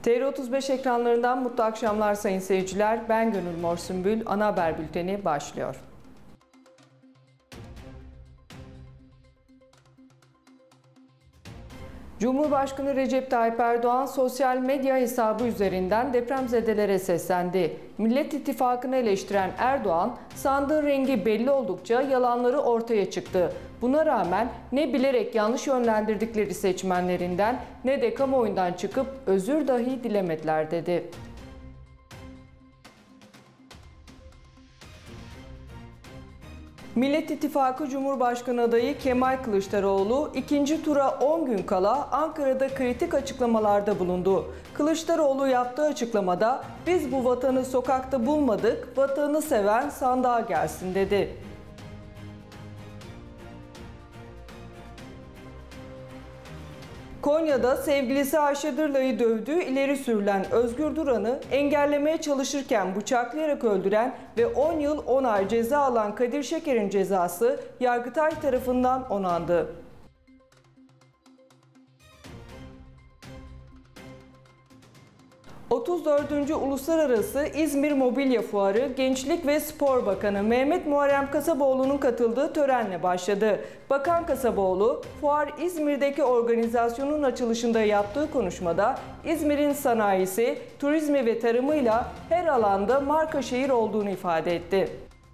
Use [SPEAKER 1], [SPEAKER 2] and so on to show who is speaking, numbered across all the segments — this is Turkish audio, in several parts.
[SPEAKER 1] TR35 ekranlarından mutlu akşamlar sayın seyirciler. Ben Gönül Mor Sümbül. Ana haber bülteni başlıyor. Cumhurbaşkanı Recep Tayyip Erdoğan sosyal medya hesabı üzerinden depremzedelere seslendi. Millet İttifakı'nı eleştiren Erdoğan, sandığın rengi belli oldukça yalanları ortaya çıktı. Buna rağmen ne bilerek yanlış yönlendirdikleri seçmenlerinden ne de kamuoyundan çıkıp özür dahi dilemediler dedi. Millet İttifakı Cumhurbaşkanı adayı Kemal Kılıçdaroğlu ikinci tura 10 gün kala Ankara'da kritik açıklamalarda bulundu. Kılıçdaroğlu yaptığı açıklamada "Biz bu vatanı sokakta bulmadık, vatanı seven sandığa gelsin" dedi. Konya'da sevgilisi Ayşe Dırla'yı dövdüğü ileri sürülen Özgür Duran'ı engellemeye çalışırken bıçaklayarak öldüren ve 10 yıl 10 ay ceza alan Kadir Şeker'in cezası Yargıtay tarafından onandı. ...34. Uluslararası İzmir Mobilya Fuarı Gençlik ve Spor Bakanı Mehmet Muharrem Kasaboğlu'nun katıldığı törenle başladı. Bakan Kasaboğlu, fuar İzmir'deki organizasyonun açılışında yaptığı konuşmada İzmir'in sanayisi, turizmi ve tarımıyla her alanda marka şehir olduğunu ifade etti.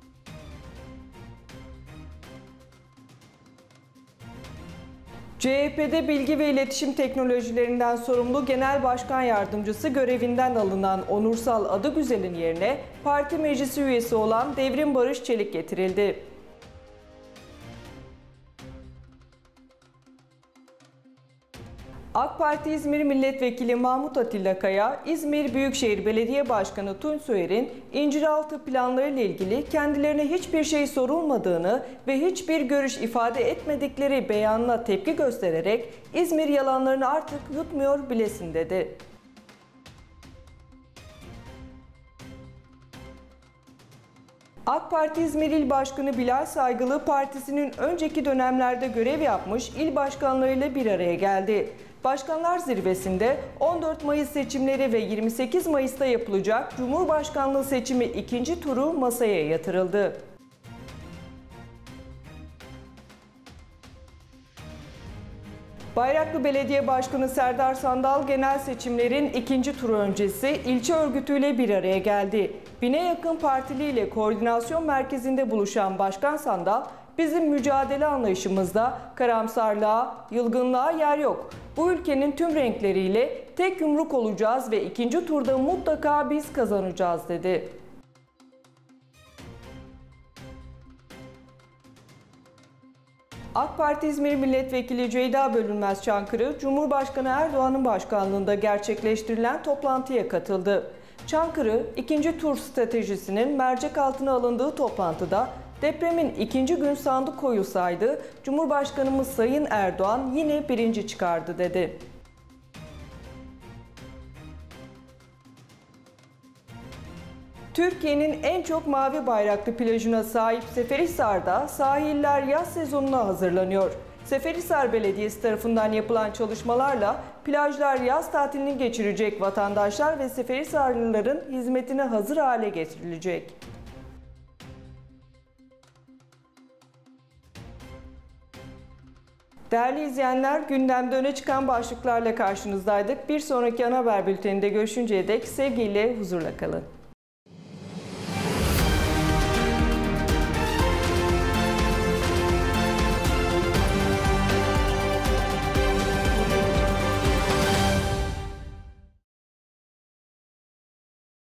[SPEAKER 1] CHP'de Bilgi ve İletişim Teknolojilerinden sorumlu Genel Başkan Yardımcısı görevinden alınan Onursal Adıgüzel'in yerine parti meclisi üyesi olan Devrim Barış Çelik getirildi. AK Parti İzmir Milletvekili Mahmut Atilla Kaya, İzmir Büyükşehir Belediye Başkanı Tunç Soyer'in inciraltı planlarıyla ilgili kendilerine hiçbir şey sorulmadığını ve hiçbir görüş ifade etmedikleri beyanına tepki göstererek İzmir yalanlarını artık yutmuyor bilesin dedi. AK Parti İzmir İl Başkanı Bilal Saygılı, partisinin önceki dönemlerde görev yapmış il başkanlarıyla bir araya geldi. Başkanlar Zirvesi'nde 14 Mayıs seçimleri ve 28 Mayıs'ta yapılacak Cumhurbaşkanlığı seçimi ikinci turu masaya yatırıldı. Bayraklı Belediye Başkanı Serdar Sandal genel seçimlerin ikinci turu öncesi ilçe örgütüyle bir araya geldi. 1000'e yakın partiliyle koordinasyon merkezinde buluşan Başkan Sandal, "Bizim mücadele anlayışımızda karamsarlığa, yılgınlığa yer yok. Bu ülkenin tüm renkleriyle tek yumruk olacağız ve ikinci turda mutlaka biz kazanacağız" dedi. AK Parti İzmir Milletvekili Ceyda Bölünmez Çankırı, Cumhurbaşkanı Erdoğan'ın başkanlığında gerçekleştirilen toplantıya katıldı. Çankırı, ikinci tur stratejisinin mercek altına alındığı toplantıda depremin ikinci gün sandık koyulsaydı Cumhurbaşkanımız Sayın Erdoğan yine birinci çıkardı dedi. Türkiye'nin en çok mavi bayraklı plajına sahip Seferihisar'da sahiller yaz sezonuna hazırlanıyor. Seferihisar Belediyesi tarafından yapılan çalışmalarla plajlar yaz tatilini geçirecek vatandaşlar ve Seferihisarlıların hizmetine hazır hale getirilecek. Değerli izleyenler, gündemde öne çıkan başlıklarla karşınızdaydık. Bir sonraki ana haber bülteninde görüşünceye dek sevgiyle, huzurla kalın.